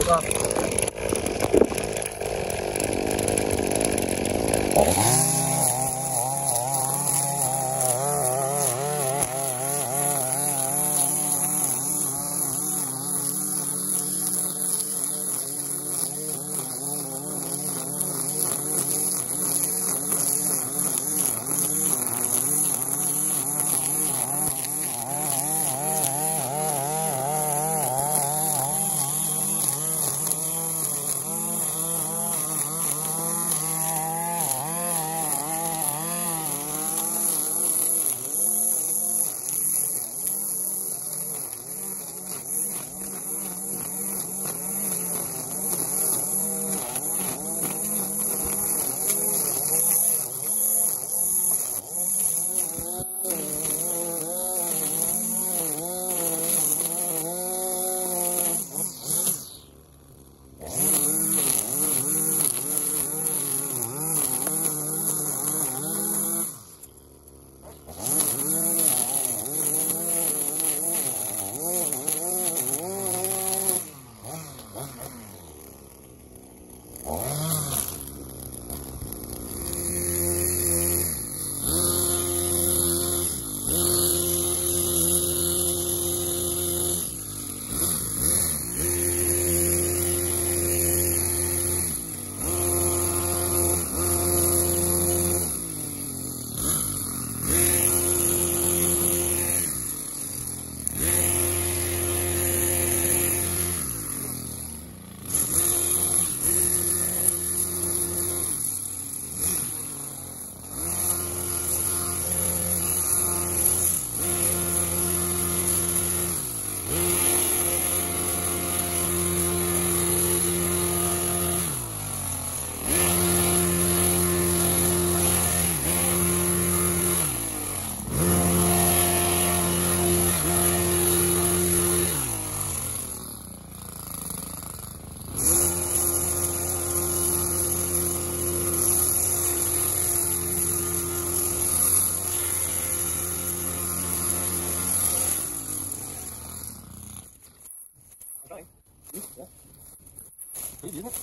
Wow.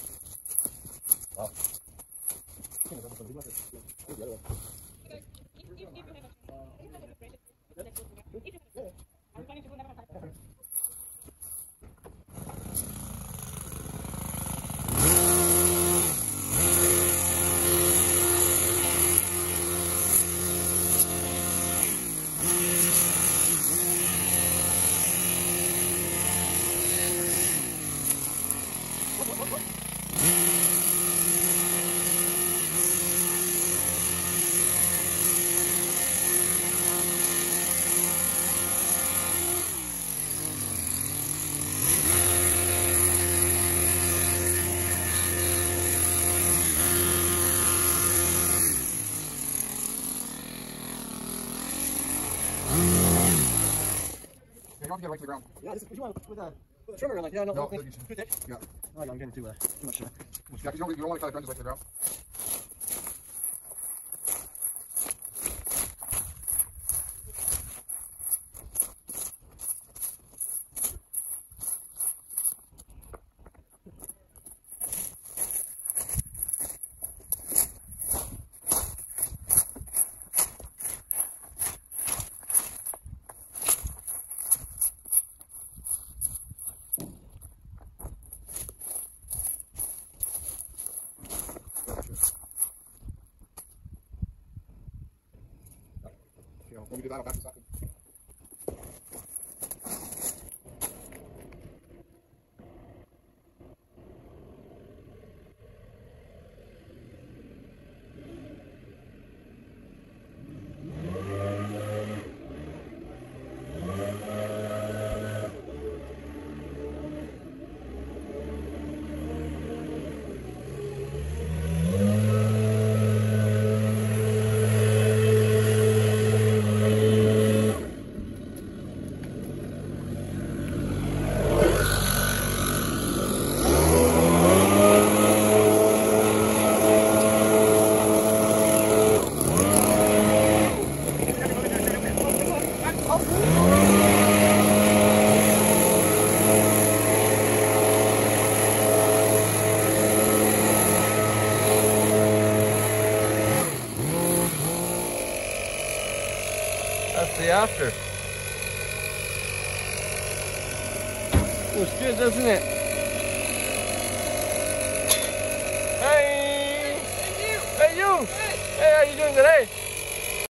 You have to get right to the ground. Yeah, this is, would you want with a trimmer and like, yeah, no, No, too thick? Yeah. Oh, no, I'm getting too much. Yeah, because you don't want to cut it down just right to the ground. When we do that, I'll back this up. see you after. Looks good, doesn't it? Hey! Hey you! Hey, how you doing today?